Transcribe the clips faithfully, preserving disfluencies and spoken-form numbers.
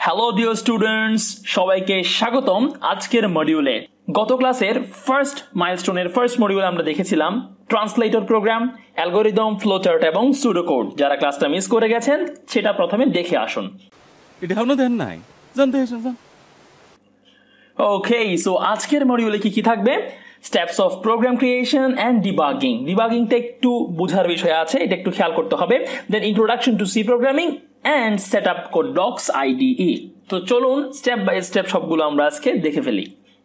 Hello dear students, সবাইকে স্বাগতম আজকের মডিউলে। গত ক্লাসের ফার্স্ট মাইলস্টোনের ফার্স্ট মডিউলে আমরা দেখেছিলাম ট্রান্সলেটর প্রোগ্রাম, অ্যালগরিদম, ফ্লোচার্ট এবং সুডোকোড। যারা ক্লাসটা মিস করে গেছেন সেটা প্রথমে দেখে আসুন। এটা এখনো দেন নাই, জানতে এসেছেন। ওকে, সো আজকের মডিউলে কি কি থাকবে? Steps of program creation and debugging. ডিবাগিংটা একটু বোঝার বিষয় আছে, এটা একটু খেয়াল করতে হবে। Then introduction to C programming and setup Code Blocks IDE. তো চলুন স্টেপ বাই স্টেপ সবগুলো আমরা আজকে দেখে ফেলি।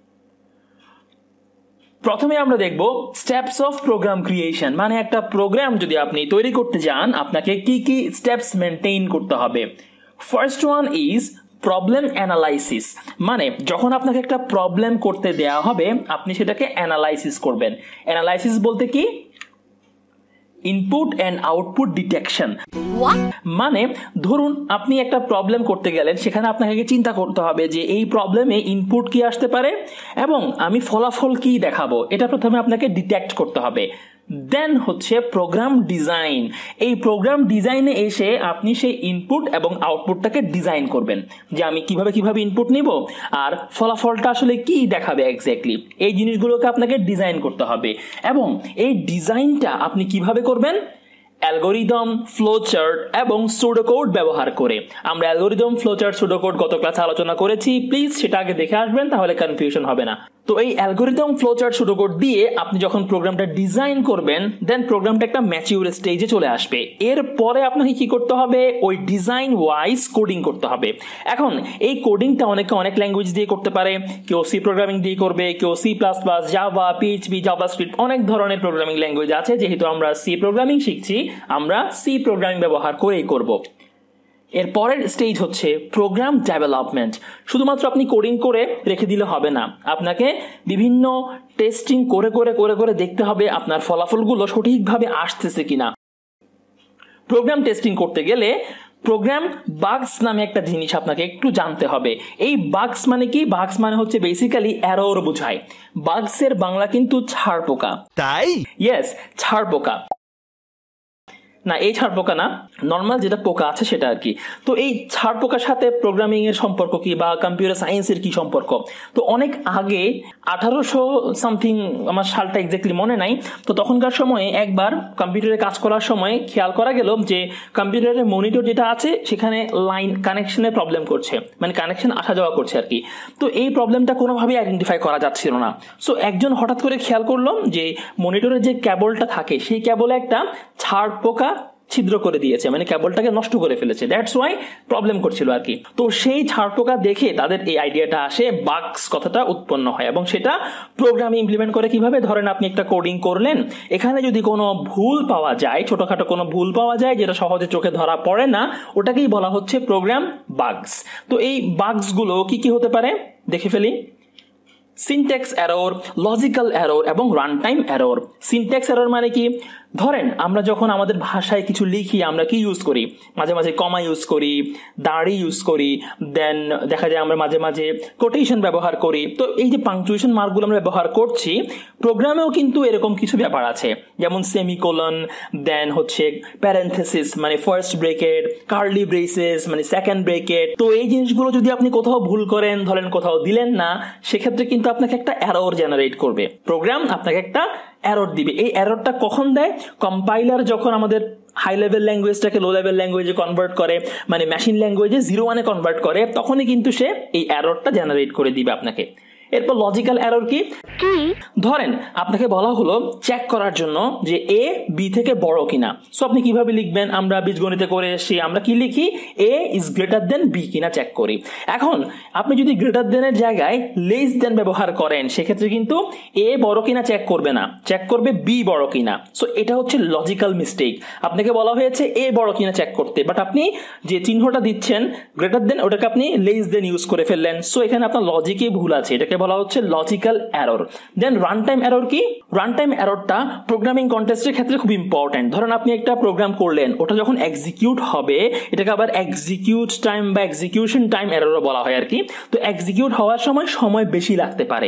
প্রথমে আমরা দেখব স্টেপস অফ প্রোগ্রাম ক্রিয়েশন, মানে একটা প্রোগ্রাম যদি আপনি তৈরি করতে যান আপনাকে কি কি স্টেপস মেনটেইন করতে হবে। First one is problem analysis, মানে যখন আপনাকে একটা প্রবলেম করতে দেয়া হবে আপনি সেটাকে অ্যানালাইসিস করবেন। অ্যানালাইসিস বলতে কি? Input and output detection. মানে ধরুন আপনি একটা প্রবলেম করতে গেলেন, সেখানে আপনাকে চিন্তা করতে হবে যে এই প্রবলেমে ইনপুট কি আসতে পারে এবং আমি ফলাফল কি দেখাবো, এটা প্রথমে আপনাকে ডিটেক্ট করতে হবে। দেন হচ্ছে প্রোগ্রাম ডিজাইন। এই প্রোগ্রাম ডিজাইনে এসে আপনি সেই ইনপুট এবং আউটপুটটাকে ডিজাইন করবেন, যে আমি কিভাবে কিভাবে ইনপুট নিব আর ফলাফলটা আসলে কি দেখাবে এক্স্যাক্টলি, এই জিনিসগুলোকে আপনাকে ডিজাইন করতে হবে। এবং এই ডিজাইনটা আপনি কিভাবে করবেন? অ্যালগরিদম, ফ্লোচার্ট এবং সুডোকোড ব্যবহার করে। আমরা অ্যালগরিদম, ফ্লোচার্ট, সুডোকোড গত ক্লাসে আলোচনা করেছি, প্লিজ সেটা আগে দেখে আসবেন, তাহলে কনফিউশন হবে না। তো এই অ্যালগরিদম, ফ্লোচার্ট, সুডোকোড দিয়ে আপনি যখন প্রোগ্রামটা ডিজাইন করবেন দেন প্রোগ্রামটা একটা ম্যাচিউর স্টেজে চলে আসবে। এরপরে আপনাকে কি করতে হবে? ওই ডিজাইন ওয়াইজ কোডিং করতে হবে। এখন এই কোডিংটা অনেকে অনেক ল্যাঙ্গুয়েজ দিয়ে করতে পারে, কেউ সি প্রোগ্রামিং দিয়ে করবে, কেউ C plus plus, Java, PHP, JavaScript, অনেক ধরনের প্রোগ্রামিং ল্যাঙ্গুয়েজ আছে। যেহেতু আমরা সি প্রোগ্রামিং শিখছি, আমরা সি প্রোগ্রামিং ব্যবহার করেই করব। এর পরের স্টেজ হচ্ছে প্রোগ্রাম ডেভেলপমেন্ট। শুধুমাত্র আপনি কোডিং করে রেখে দিলে হবে না, আপনাকে বিভিন্ন টেস্টিং করে করে করে করে দেখতে হবে আপনার ফলাফলগুলো সঠিকভাবে আসতেছে কিনা। প্রোগ্রাম টেস্টিং করতে গেলে প্রোগ্রাম বাগস নামে একটা জিনিস আপনাকে একটু জানতে হবে। এই বাগস মানে কি? বাগস মানে হচ্ছে বেসিক্যালি এরর বোঝায়। বাগসের বাংলা কিন্তু ছাড় পোকা। তাই ইয়েস, ছাড় পোকা না, এই ছাড় পোকা না, নর্মাল যেটা পোকা আছে সেটা আর কি। তো এই ছাড় পোকার সাথে প্রোগ্রামিং এর সম্পর্ক কি বা কম্পিউটার সায়েন্সের কি সম্পর্ক? তো অনেক আগে আঠারোশো সামথিং, আমার সালটা এক্স্যাক্টলি মনে নাই, তো তখনকার সময়ে একবার কম্পিউটারে কাজ করার সময় খেয়াল করা গেল যে কম্পিউটারের মনিটর যেটা আছে সেখানে লাইন কানেকশনের প্রবলেম করছে, মানে কানেকশন আসা যাওয়া করছে আর কি। তো এই প্রবলেমটা কোনোভাবেই আইডেন্টিফাই করা যাচ্ছিল না। সো একজন হঠাৎ করে খেয়াল করলো যে মনিটরের যে কেবলটা থাকে সেই কেবলে একটা ছাড় পোকা ছিদ্র করে দিয়েছে, মানে কেবলটাকে নষ্ট করে ফেলেছে। দ্যাটস ওয়াই প্রবলেম করছিল আর কি। তো সেই ছাড় পোকা দেখে তাদের এই আইডিয়াটা আসে, বাগস কথাটা উৎপন্ন হয়। এবং সেটা প্রোগ্রামে ইমপ্লিমেন্ট করে কিভাবে? ধরেন আপনি একটা কোডিং করলেন, এখানে যদি কোনো ভুল পাওয়া যায়, ছোটখাটো কোনো ভুল পাওয়া যায় যেটা সহজে চোখে ধরা পড়ে না, ওটাকেই বলা হচ্ছে প্রোগ্রাম বাগস। তো এই বাগস গুলো কি কি হতে পারে দেখে ফেলি। সিনট্যাক্স এরর, লজিক্যাল এরর এবং run time error. Syntax error মানে কি? ধরেন আমরা যখন আমাদের ভাষায় কিছু লিখি আমরা কি ইউজ করি? মাঝে মাঝে কমা ইউজ করি, দাঁড়ি ইউজ করি, দেন দেখা যায় আমরা মাঝে মাঝে কোটেশন ব্যবহার করি। তো এই যে পাংচুয়েশন মার্কগুলো আমরা ব্যবহার করছি, প্রোগ্রামেও কিন্তু এরকম কিছু ব্যাপার আছে, যেমন সেমিকোলন, দেন হচ্ছে প্যারেনথেসিস মানে ফার্স্ট ব্রেকেট, কার্লি ব্রেসেস মানে সেকেন্ড ব্রেকেট। তো এই জিনিসগুলো যদি আপনি কোথাও ভুল করেন, ধরেন কোথাও দিলেন না, সেক্ষেত্রে কিন্তু আপনাকে একটা এরর জেনারেট করবে, প্রোগ্রাম আপনাকে একটা এরর দিবে। এই এররটা কখন দেয়? কম্পাইলার যখন আমাদের হাই লেভেল ল্যাঙ্গুয়েজটাকে লো লেভেল ল্যাঙ্গুয়েজে কনভার্ট করে, মানে মেশিন ল্যাঙ্গুয়েজে জিরো ওয়ানে কনভার্ট করে, তখনই কিন্তু সে এই এররটা জেনারেট করে দিবে আপনাকে। এরপর লজিক্যাল এরর কি? ধরেন আপনাকে বলা হলো চেক করার জন্য যে এ বি থেকে বড় কিনা। সো আপনি কিভাবে লিখবেন? আমরা বীজগণিতে করে এসেছি, আমরা কি লিখি? A is greater than B কিনা চেক করি। এখন আপনি যদি গ্রেটার দেনের জায়গায় লেস দেন ব্যবহার করেন, সেক্ষেত্রে কিন্তু এ বড় কিনা চেক করবে না, চেক করবে বি বড় কিনা। সো এটা হচ্ছে লজিক্যাল মিস্টেক। আপনাকে বলা হয়েছে এ বড় কিনা চেক করতে, বাট আপনি যে চিহ্নটা দিচ্ছেন গ্রেটার দেন, ওটাকে আপনি লেস দেন ইউজ করে ফেললেন। সো এখানে আপনার লজিকে ভুল আছে, এটাকে বলা হচ্ছে logical error. Then run time error কি? রান টাইম এররটা প্রোগ্রামিং কন্টেক্সটের ক্ষেত্রে খুব ইম্পর্টেন্ট। ধরেন আপনি একটা প্রোগ্রাম করলেন, ওটা যখন এক্সিকিউট হবে, এটাকে আবার এক্সিকিউট টাইম বা এক্সিকিউশন টাইম এররও বলা হয় আর কি। তো এক্সিকিউট হওয়ার সময় সময় বেশি লাগতে পারে,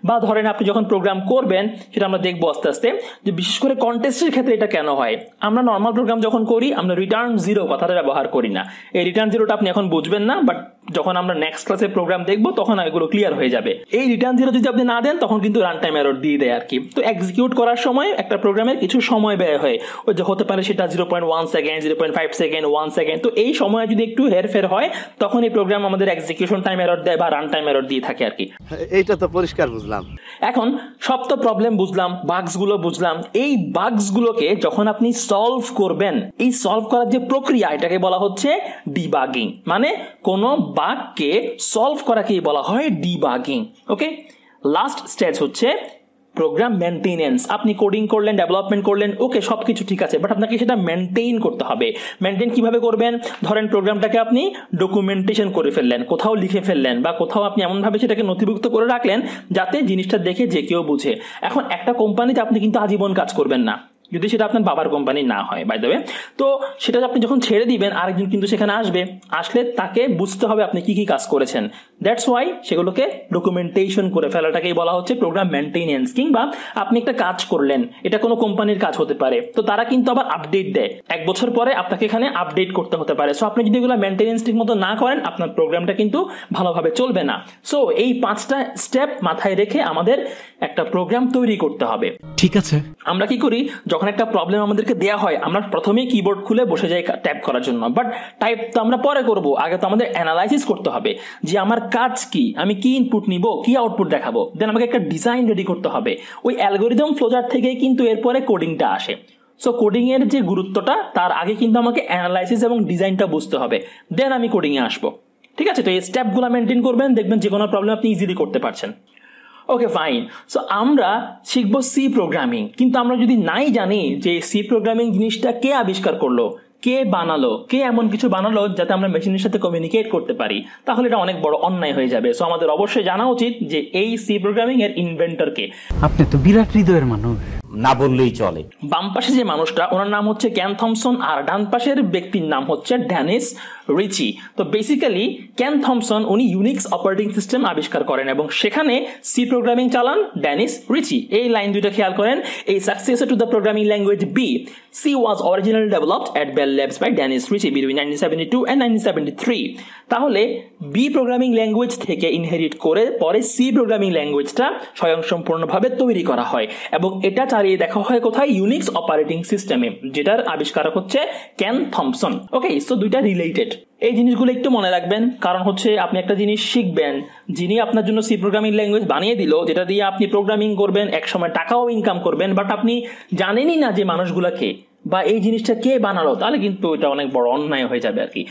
বা ধরেন আপনি যখন প্রোগ্রাম করবেন, সেটা আমরা দেখবো আস্তে আস্তে, যে বিশেষ করে কন্টেস্টের ক্ষেত্রে এটা কেন হয়। আমরা নর্মাল প্রোগ্রাম যখন করি আমরা রিটার্ন জিরো কথাটা ব্যবহার করি না। এই রিটার্ন জিরোটা আপনি এখন বুঝবেন না, বাট যখন আমরা নেক্সট ক্লাসে প্রোগ্রাম দেখবো তখন এগুলো ক্লিয়ার হয়ে যাবে। এই রিটার্ন জিরো যদি আপনি না দেন তখন কিন্তু রান টাইম এরর দিয়ে দেয় আর কি। তো এক্সিকিউট করার সময় একটা প্রোগ্রামের কিছু সময় ব্যয় হয়, ওই যে হতে পারে সেটা zero point one second, zero point five second, one second. তো এই সময় যদি একটু হেরফের হয় তখন এই প্রোগ্রাম আমাদের এক্সিকিউশন টাইম এরর দেয় বা রান টাইম এরর দিয়ে থাকে আর কি। এইটা তো পরিষ্কার বুঝলাম। এখন সব তো প্রবলেম বুঝলাম, বাগস গুলো বুঝলাম। এই বাগস গুলোকে যখন আপনি সলভ করবেন, এই সলভ করার যে প্রক্রিয়া এটাকে বলা হচ্ছে ডিবাগিং। মানে কোন বাগকে সলভ করাকেই বলা হয় ডিবাগিং। ওকে, লাস্ট স্টেজ হচ্ছে প্রোগ্রাম মেনটেনেন্স। আপনি কোডিং করলেন, ডেভেলপমেন্ট করলেন, ওকে সবকিছু ঠিক আছে, বাট আপনাকে সেটা মেনটেইন করতে হবে। মেনটেন কিভাবে করবেন? ধরেন প্রোগ্রামটাকে আপনি ডকুমেন্টেশন করে ফেললেন, কোথাও লিখে ফেললেন, বা কোথাও আপনি এমনভাবে সেটাকে নথিভুক্ত করে রাখলেন যাতে জিনিসটা দেখে যে কেউ বুঝে। এখন একটা কোম্পানিতে আপনি কিন্তু আজীবন কাজ করবেন না, যদি সেটা আপনার বাবার কোম্পানি না হয় বাই দ্য ওয়ে। তো সেটা আপনি যখন ছেড়ে দিবেন আরেকজন কিন্তু সেখানে আসবে, আসলে তাকে বুঝতে হবে আপনি কি কি কাজ করেছেন। দ্যাটস ওয়াই সেগুলোকে ডকুমেন্টেশন করে ফেলাটাকেই বলা হচ্ছে প্রোগ্রাম মেনটেনেন্স। কিংবা আপনি একটা কাজ করলেন, এটা কোনো কোম্পানির কাজ হতে পারে, তো তারা কিন্তু আবার আপডেট দেয়, এক বছর পরে আপনাকে এখানে আপডেট করতে হতে পারে। সো আপনি যদি এগুলো মেনটেনেন্স ঠিক মতো না করেন আপনার প্রোগ্রামটা কিন্তু ভালোভাবে চলবে না। সো এই পাঁচটা স্টেপ মাথায় রেখে আমাদের একটা প্রোগ্রাম তৈরি করতে হবে। ঠিক আছে, আমরা কি করি, যখন একটা প্রবলেম আমাদেরকে দেয়া হয় আমরা প্রথমেই কিবোর্ড খুলে বসে যাই টাইপ করার জন্য, বাট টাইপ তো আমরা পরে করব, আগে তো আমাদের অ্যানালাইসিস করতে হবে যে আমার কাজ কি, আমি কি ইনপুট নিব, কি আউটপুট দেখাবো। দেন আমাকে একটা ডিজাইন রেডি করতে হবে। ওই অ্যালগোরিদম ফ্লোচার্ট থেকেই কিন্তু এরপরে কোডিংটা আসে। সো কোডিং এর যে গুরুত্বটা, তার আগে কিন্তু আমাকে অ্যানালাইসিস এবং ডিজাইনটা বুঝতে হবে, দেন আমি কোডিং এ আসবো। ঠিক আছে, তো এই স্টেপগুলো মেনটেন করবেন, দেখবেন যে কোনো প্রবলেম আপনি ইজিলি করতে পারছেন। ওকে ফাইন, সো আমরা শিখবো সি প্রোগ্রামিং। কিন্তু আমরা যদি নাই জানি যে সি প্রোগ্রামিং জিনিসটা কে আবিষ্কার করলো, কে বানালো, কে এমন কিছু বানালো যাতে আমরা মেশিনের সাথে কমিউনিকেট করতে পারি, তাহলে এটা অনেক বড় অন্যায় হয়ে যাবে। সো আমাদের অবশ্যই জানা উচিত যে এই সি প্রোগ্রামিং এর ইনভেন্টর কে। আপনি তো বিরাট হৃদয়ের মানুষ, না বললেই চলে। বাম পাশে যে মানুষটা, ওনার নাম হচ্ছে ক্যান থমসন, আর ডান পাশের ব্যক্তির নাম হচ্ছে ড্যানিস রিচি। তো বেসিক্যালি ক্যান থমসন উনি ইউনিক্স অপারেটিং সিস্টেম আবিষ্কার করেন এবং সেখানে সি প্রোগ্রামিং চালান ড্যানিস রিচি। এই লাইন দুইটা খেয়াল করেন, এই successor to the programming language B, C was originally developed at Bell Labs by Dennis Ritchie between nineteen seventy two and nineteen seventy three. তাহলে বি প্রোগ্রামিং ল্যাঙ্গুয়েজ থেকে inherit করে পরে C programming ল্যাঙ্গুয়েজটা স্বয়ংসম্পূর্ণভাবে তৈরি করা হয় এবং এটা চালিয়ে দেখা হয় কোথায়, ইউনিক্স অপারেটিং সিস্টেমে, যেটার আবিষ্কারক হচ্ছে ক্যান থমসন। ওকে, সো দুইটা রিলেটেড। এই জিনিসগুলো একটু মনে রাখবেন, কারণ হচ্ছে আপনি একটা জিনিস শিখবেন, যিনি আপনার জন্য সি প্রোগ্রামিং ল্যাঙ্গুয়েজ বানিয়ে দিল, যেটা দিয়ে আপনি প্রোগ্রামিং করবেন, একসময় টাকাও ইনকাম করবেন, বাট আপনি জানেনই না যে মানুষগুলা কে বা এই জিনিসটা কে বানালো, তাহলে কিন্তু এটা অনেক বড় অন্যায় হয়ে যাবে আর কি।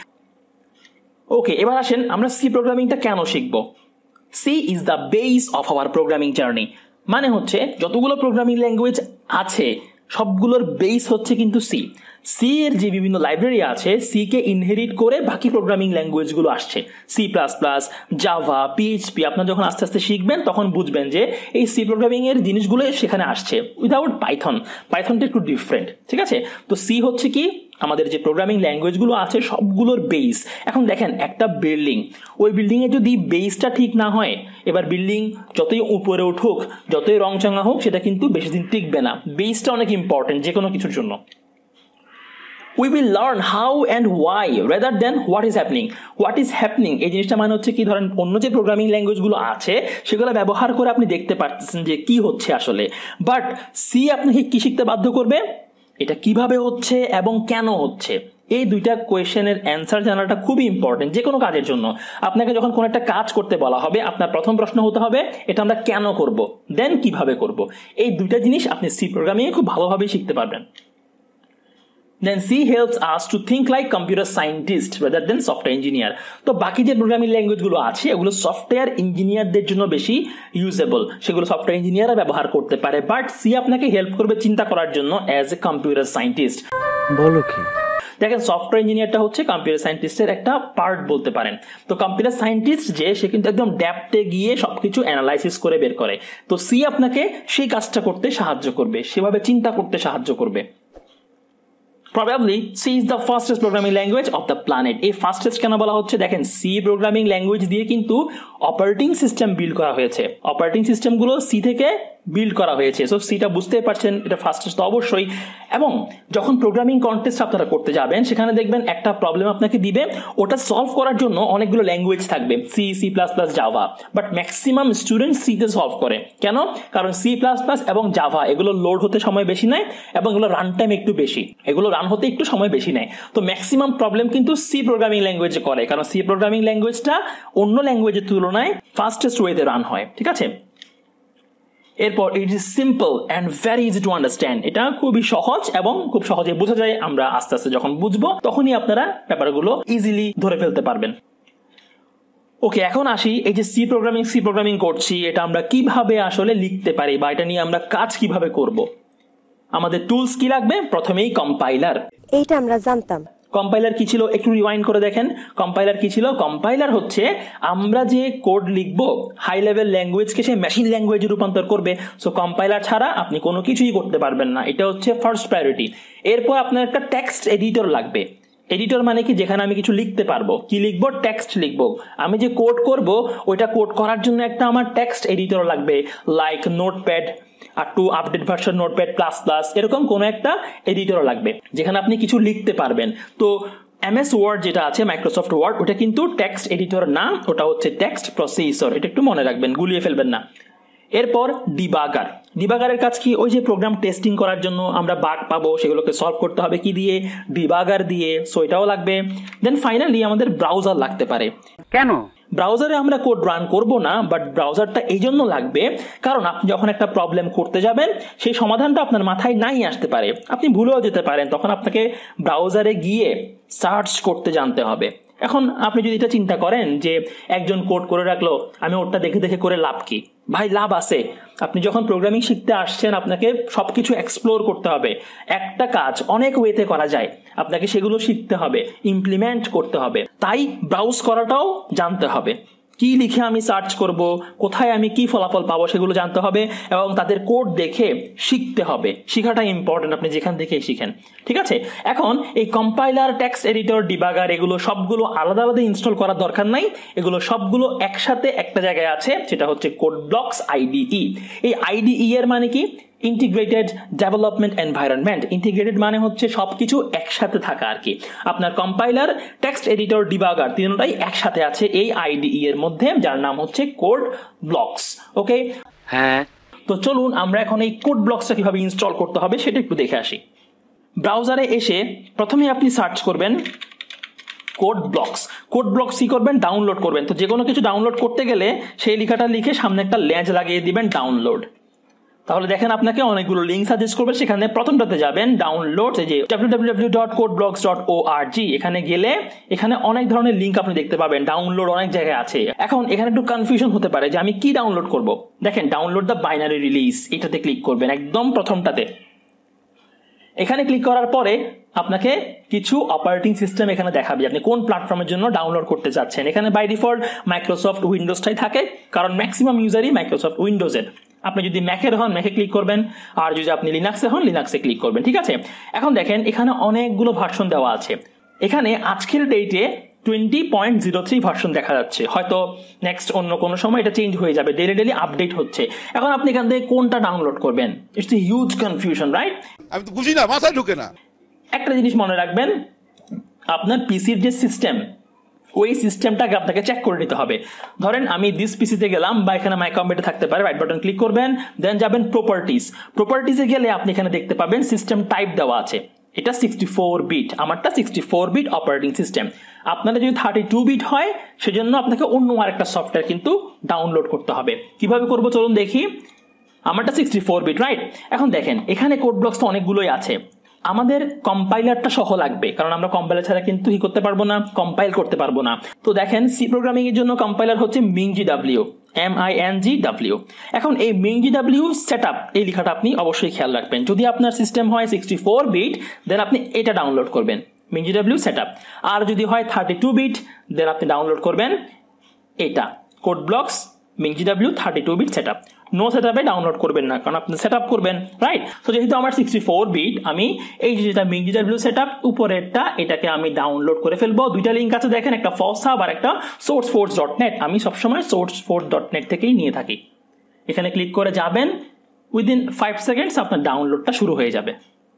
ওকে, এবার আসেন আমরা সি প্রোগ্রামিংটা কেন শিখবো। C is the base of our programming journey. মানে হচ্ছে যতগুলো প্রোগ্রামিং ল্যাঙ্গুয়েজ আছে সবগুলোর বেস হচ্ছে কিন্তু সি। সি এর যে বিভিন্ন লাইব্রেরি আছে, সি কে ইনহেরিট করে বাকি প্রোগ্রামিং ল্যাঙ্গুয়েজগুলো আসছে, C plus plus, Java, PHP. আপনারা যখন আস্তে আস্তে শিখবেন তখন বুঝবেন যে এই সি প্রোগ্রামিং এর জিনিসগুলো সেখানে আসছে, উইদাউট পাইথন। পাইথনটা একটু ডিফারেন্ট, ঠিক আছে। তো সি হচ্ছে কি আমাদের যে প্রোগ্রামিং ল্যাঙ্গুয়েজগুলো আছে সবগুলোর বেস। এখন দেখেন একটা বিল্ডিং, ওই বিল্ডিংয়ে যদি বেসটা ঠিক না হয়, এবার বিল্ডিং যতই উপরে উঠুক, যতই রং চাঙা হোক, সেটা কিন্তু বেশি দিন টিকবে না। বেসটা অনেক ইম্পর্টেন্ট যে কোনো কিছুর জন্য। We will learn how and why rather than what is happening. What is happening এই জিনিসটা মানে হচ্ছে কি, ধরেন অন্য যে প্রোগ্রামিং ল্যাঙ্গুয়েজগুলো আছে সেগুলো ব্যবহার করে আপনি দেখতে পারতেছেন যে কি হচ্ছে আসলে, বাট সি আপনাকে কি শিখতে বাধ্য করবে, এটা কিভাবে হচ্ছে এবং কেন হচ্ছে। এই দুইটা কোয়েশ্চেনের অ্যান্সার জানাটা খুবই ইম্পর্টেন্ট যে কোনো কাজের জন্য। আপনাকে যখন কোনো একটা কাজ করতে বলা হবে, আপনার প্রথম প্রশ্ন হতে হবে এটা আমরা কেন করব, দেন কিভাবে করব। এই দুইটা জিনিস আপনি সি প্রোগ্রামিং এ খুব ভালোভাবে শিখতে পারবেন। Then C helps us to think like computer scientist rather than software engineer. তো বাকি যে প্রোগ্রামিং ল্যাঙ্গুয়েজগুলো আছে এগুলো সফটওয়্যার ইঞ্জিনিয়ারদের জন্য বেশি ইউজেবল, সেগুলো সফটওয়্যার ইঞ্জিনিয়াররা ব্যবহার করতে পারে, বাট সি আপনাকে হেল্প করবে চিন্তা করার জন্য অ্যাজ এ কম্পিউটার সায়েন্টিস্ট। বলো কি? দেখেন সফটওয়্যার ইঞ্জিনিয়ারটা হচ্ছে কম্পিউটার সায়েন্টিস্টের একটা পার্ট বলতে পারেন। তো কম্পিউটার সায়েন্টিস্ট যে সে কিন্তু একদম ডেপথে গিয়ে সবকিছু অ্যানালাইসিস করে বের করে, তো সি আপনাকে সেই কাজটা করতে সাহায্য করবে, সেভাবে চিন্তা করতে সাহায্য করবে। Probably C is the fastest programming language of the planet. এই ফাস্টেস্ট কেন বলা হচ্ছে দেখেন, সি প্রোগ্রামিং ল্যাঙ্গুয়েজ দিয়ে কিন্তু অপারেটিং সিস্টেম বিল্ড করা হয়েছে, অপারেটিং সিস্টেমগুলো সি থেকে বিল্ড করা হয়েছে। সো সিটা বুঝতেই পারছেন এটা ফাস্টেস্ট তো অবশ্যই। এবং যখন প্রোগ্রামিং কন্টেস্ট আপনারা করতে যাবেন সেখানে দেখবেন একটা প্রবলেম আপনাকে দিবে, ওটা সলভ করার জন্য অনেকগুলো ল্যাঙ্গুয়েজ থাকবে, C, C plus plus, Java, but maximum student সিতে সলভ করে। কেন? কারণ সি প্লাস প্লাস এবং জাভা এগুলো লোড হতে সময় বেশি নেয় এবং এগুলো রান টাইম একটু বেশি, এগুলো রান হতে একটু সময় বেশি নেয়। তো ম্যাক্সিমাম প্রবলেম কিন্তু সি প্রোগ্রামিং ল্যাঙ্গুয়েজে করে, কারণ সি প্রোগ্রামিং ল্যাঙ্গুয়েজটা অন্য ল্যাঙ্গুয়েজের তুলনায় ফাস্টেস্ট ওয়েতে রান হয়। ঠিক আছে, এরপর it is simple and very easy to understand. এটা খুবই সহজ এবং খুব সহজে বোঝা যায়। আমরা আস্তে আস্তে যখন বুঝবো তখনই আপনারা ব্যাপারগুলো ইজিলি ধরে ফেলতে পারবেন। ওকে, এখন আসি এই যে সি প্রোগ্রামিং সি প্রোগ্রামিং করছি এটা আমরা কিভাবে আসলে লিখতে পারি বা এটা নিয়ে আমরা কাজ কিভাবে করব। আমাদের টুলস কি লাগবে? প্রথমেই কম্পাইলার। এইটা আমরা জানতাম। কম্পাইলার কি ছিল একটু রিওয়াইন্ড করে দেখেন। কম্পাইলার কি ছিল? কম্পাইলার হচ্ছে আমরা যে কোড লিখবো হাই লেভেল ল্যাঙ্গুয়েজকে সে মেশিন ল্যাঙ্গুয়েজে রূপান্তর করবে। সো কম্পাইলার ছাড়া আপনি কোনো কিছুই করতে পারবেন না, এটা হচ্ছে ফার্স্ট প্রায়োরিটি। এরপর আপনার একটা টেক্সট এডিটর লাগবে। এডিটর মানে কি? যেখানে আমি কিছু লিখতে পারবো। কি লিখবো? টেক্সট লিখবো। আমি যে কোড করব ওইটা কোড করার জন্য একটা আমার টেক্সট এডিটর লাগবে, লাইক নোটপ্যাড আর to update version notepad plus plus, এরকম কোনো একটা এডিটর লাগবে যেখানে আপনি কিছু লিখতে পারবেন। তো এমএস ওয়ার্ড যেটা আছে, মাইক্রোসফট ওয়ার্ড, ওটা কিন্তু টেক্সট এডিটর না, ওটা হচ্ছে টেক্সট প্রসেসর। এটা একটু মনে রাখবেন, গুলিয়ে ফেলবেন না। এরপর ডিবাগার। ডিবাগারের কাজ কি? ওই যে প্রোগ্রাম টেস্টিং করার জন্য আমরা বাগ পাবো সেগুলোকে সলভ করতে হবে কি দিয়ে? ডিবাগার দিয়ে। সো এটাও লাগবে। দেন ফাইনালি আমাদের ব্রাউজার লাগতে পারে। কেন? ব্রাউজারে আমরা কোড রান করব না, বাট ব্রাউজারটা এই জন্য লাগবে কারণ আপনি যখন একটা প্রবলেম করতে যাবেন সেই সমাধানটা আপনার মাথায় নাই আসতে পারে, আপনি ভুলেও যেতে পারেন, তখন আপনাকে ব্রাউজারে গিয়ে সার্চ করতে জানতে হবে। এখন আপনি যদি এটা চিন্তা করেন যে একজন কোড করে রাখলো, আমি ওটা দেখে দেখে করে লাভ কি? ভাই লাভ আছে। আপনি যখন প্রোগ্রামিং শিখতে আসছেন আপনাকে সবকিছু এক্সপ্লোর করতে হবে। একটা কাজ অনেক ওয়েতে করা যায়, আপনাকে সেগুলো শিখতে হবে, ইমপ্লিমেন্ট করতে হবে। তাই ব্রাউজ করাটাও জানতে হবে। কি লিখে আমি সার্চ করব, কোথায় আমি কি ফলাফল পাবো সেগুলো জানতে হবে এবং তাদের কোড দেখে শিখতে হবে। শেখাটা ইম্পর্টেন্ট, আপনি যেখান থেকে শিখেন। ঠিক আছে, এখন এই কম্পাইলার, টেক্সট এডিটর, ডিবাগার এগুলো সবগুলো আলাদা আলাদা ইনস্টল করার দরকার নাই, এগুলো সবগুলো একসাথে একটা জায়গায় আছে, সেটা হচ্ছে কোডব্লকস আইডিই। এই আইডিই এর মানে কি? Integrated development environment. ইন্টিগ্রেটেড মানে হচ্ছে সবকিছু একসাথে থাকা আর কি। আপনার কম্পাইলার, টেক্সট এডিটর, ডিবাগার তিনটাই একসাথে আছে এই আইডিই এর মধ্যে, যার নাম হচ্ছে কোড ব্লকস। ওকে, হ্যাঁ। তো চলুন আমরা এখন এই কোড ব্লকসটা কিভাবে ইনস্টল করতে হবে সেটা একটু দেখে আসি। ব্রাউজারে এসে প্রথমে আপনি সার্চ করবেন কোড ব্লকস। কোড ব্লকস কি করবেন? ডাউনলোড করবেন। তো যে কোনো কিছু ডাউনলোড করতে গেলে সেই লেখাটা লিখে সামনে একটা লেজ লাগিয়ে দিবেন ডাউনলোড। তাহলে দেখেন আপনাকে অনেকগুলো লিঙ্ক সাজেস্ট করবে, সেখানে প্রথমটাতে যাবেন ডাউনলোড, এই যে W W W dot code blocks dot O R G. এখানে গেলে এখানে অনেক ধরনের লিঙ্ক আপনি দেখতে পাবেন, ডাউনলোড অনেক জায়গায় আছে। এখন এখানে একটু কনফিউশন হতে পারে যে আমি কি ডাউনলোড করব। দেখেন ডাউনলোড দ্য বাইনারি রিলিজ, এটাতে ক্লিক করবেন একদম প্রথমটাতে। এখানে ক্লিক করার পরে আপনাকে কিছু অপারেটিং সিস্টেম এখানে দেখাবে আপনি কোন প্ল্যাটফর্মের জন্য ডাউনলোড করতে যাচ্ছেন। এখানে বাই ডিফল্ট মাইক্রোসফট উইন্ডোজটাই থাকে, কারণ ম্যাক্সিমাম ইউজারই মাইক্রোসফট উইন্ডোজের। আপনি যদি ম্যাকের হন ম্যাকে ক্লিক করবেন, আর যদি আপনি লিনাক্সে হন লিনাক্সে ক্লিক করবেন। ঠিক আছে, এখন দেখেন এখানে অনেকগুলো ভার্সন দেওয়া আছে। এখানে আজকের ডেটে twenty point zero three version দেখা যাচ্ছে, হয়তো নেক্সট অন্য কোনো সময় এটা চেঞ্জ হয়ে যাবে, ডেলি ডেলি আপডেট হচ্ছে। এখন আপনি এখান থেকে কোনটা ডাউনলোড করবেন? It's a huge confusion, right? আমি তো বুঝি না, মাথায় ঢোকে না। একটা জিনিস মনে রাখবেন, আপনার পিসির যে সিস্টেম ওই সিস্টেমটাকে আপনাকে চেক করে নিতে হবে। ধরেন আমি দিস পিসিতে গেলাম বা এখানে মাই কম্পিউটার থাকতে পারে, রাইট বাটন ক্লিক করবেন, দেন যাবেন প্রপার্টিজ। প্রপার্টিজে গেলে আপনি এখানে দেখতে পাবেন সিস্টেম টাইপ দেওয়া আছে, এটা সিক্সটি ফোর বিট, আমারটা sixty four bit operating system. আপনাদের যদি থার্টি টু বিট হয় সেজন্য আপনাকে অন্য আরেকটা সফটওয়্যার কিন্তু ডাউনলোড করতে হবে। কিভাবে করবো চলুন দেখি। আমারটা সিক্সটি ফোর বিট, রাইট? এখন দেখেন এখানে কোড ব্লকস তো অনেকগুলোই আছে, আমাদের কম্পাইলারটা সহ লাগবে, কারণ আমরা কম্পাইলার ছাড়া কিন্তু কি করতে পারবো না, কম্পাইল করতে পারবো না। তো দেখেন সি প্রোগ্রামিং এর জন্য কম্পাইলার হচ্ছে মিংজিডব্লিউ, M I N G W. এখন এই মিংজিডব্লিউ সেটআপ এই লেখাটা আপনি অবশ্যই খেয়াল রাখবেন। যদি আপনার সিস্টেম হয় সিক্সটি ফোর বিট দেন আপনি এটা ডাউনলোড করবেন, মিংজিডব্লিউ সেটআপ। আর যদি হয় থার্টি টু বিট দেন আপনি ডাউনলোড করবেন এটা, কোড ব্লকস মিংজিডব্লিউ thirty two bit setup. No সেটআপে ডাউনলোড করবেন না, কারণ আপনি সেটআপ করবেন, রাইট? সো যেহেতু আমার সিক্সটি ফোর বিট, আমি এই যেটা মিনিডাব্লিউ সেটআপ উপরেরটা এটাকে আমি ডাউনলোড করে ফেলবো। দুইটা লিঙ্ক আছে দেখেন, একটা ফস হাব আর একটা সোর্স ফোর্স ডট নেট। আমি সবসময় সোর্স ফোর্স ডট নেট থেকেই নিয়ে থাকি। এখানে ক্লিক করে যাবেন, উইদিন ফাইভ সেকেন্ডস আপনার ডাউনলোডটা শুরু হয়ে যাবে।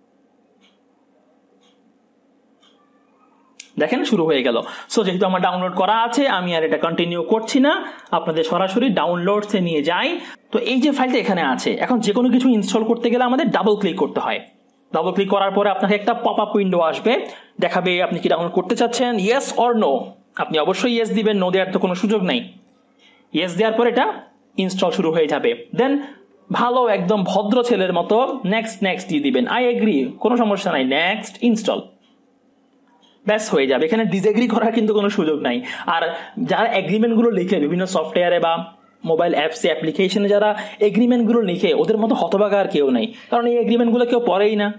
দেখেন শুরু হয়ে গেল। সো যেহেতু আমার ডাউনলোড করা আছে, আমি আর এটা কন্টিনিউ করছি না, আপনাদের সরাসরি ডাউনলোডসে নিয়ে যাই। তো এই যে ফাইলটা এখানে আছে, এখন যে কোনো কিছু ইনস্টল করতে গেলে আমাদের ডাবল ক্লিক করতে হয়। ডাবল ক্লিক করার পরে আপনাকে একটা পপ আপ উইন্ডো আসবে, দেখাবে আপনি কি ডাউনলোড করতে চাচ্ছেন, ইয়েস অর নো। আপনি অবশ্যই ইয়েস দিবেন, নো দেওয়ার তো কোনো সুযোগ নেই। ইয়েস দেওয়ার পর এটা ইনস্টল শুরু হয়ে যাবে। দেন ভালো একদম ভদ্র ছেলের মতো নেক্সট নেক্সট দিয়ে দিবেন, আই এগ্রি, কোনো সমস্যা নাই, নেক্সট ইনস্টল, ব্যাস হয়ে যাবে। এখানে ডিসএগ্রি করার কিন্তু কোনো সুযোগ নাই। আর যারা এগ্রিমেন্টগুলো লিখে বিভিন্ন সফটওয়্যারে বা মোবাইল অ্যাপসে অ্যাপ্লিকেশনে যারা এগ্রিমেন্টগুলো লিখে, ওদের মতো হতভাগা আর কেউ নাই, কারণ এই এগ্রিমেন্টগুলো কেউ পড়েই না।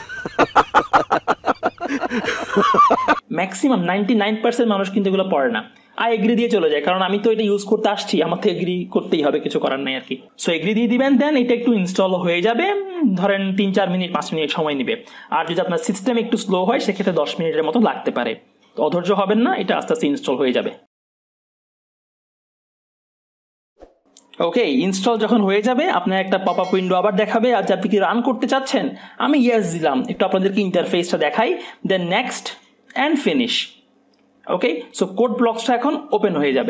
ম্যাক্সিমাম নাইনটি নাইন পার্সেন্ট মানুষ কিন্তু এগুলো পড়ে না, আই এগ্রি দিয়ে চলে যায়, কারণ আমি তো এটা ইউজ করতে আসছি, আমার তো এগ্রি করতেই হবে, কিছু করার নাই আর কি। সো এগ্রি দিয়ে দিবেন, দেন এটা একটু ইনস্টল হয়ে যাবে, ধরেন তিন চার মিনিট পাঁচ মিনিট সময় নেবে। আর যদি আপনার সিস্টেম একটু স্লো হয় সেক্ষেত্রে দশ মিনিটের মতো লাগতে পারে। তো অধৈর্য হবেন না, এটা আস্তে আস্তে ইনস্টল হয়ে যাবে। ওকে, ইনস্টল যখন হয়ে যাবে আপনার একটা পপ আপ উইন্ডো আবার দেখাবে, আর আপনি কি রান করতে চাচ্ছেন, আমি ইয়েস দিলাম, একটু আপনাদেরকে ইন্টারফেসটা দেখাই, then next and finish. Okay, so code ব্লকসটা এখন ওপেন হয়ে যাবে,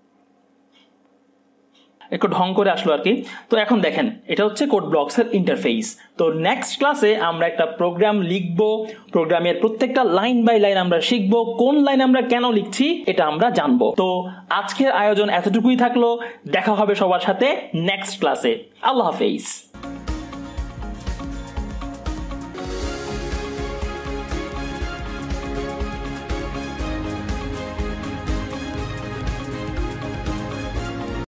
একটু ঢং করে আসলো আর কি। তো এখন দেখেন এটা হচ্ছে কোড ব্লকসের ইন্টারফেস। তো নেক্সট ক্লাসে আমরা একটা প্রোগ্রাম লিখবো, প্রোগ্রামের প্রত্যেকটা লাইন বাই লাইন আমরা শিখবো, কোন লাইন আমরা কেন লিখছি এটা আমরা জানবো। তো আজকের আয়োজন এতটুকুই থাকলো, দেখা হবে সবার সাথে নেক্সট ক্লাসে। আল্লাহ হাফেজ।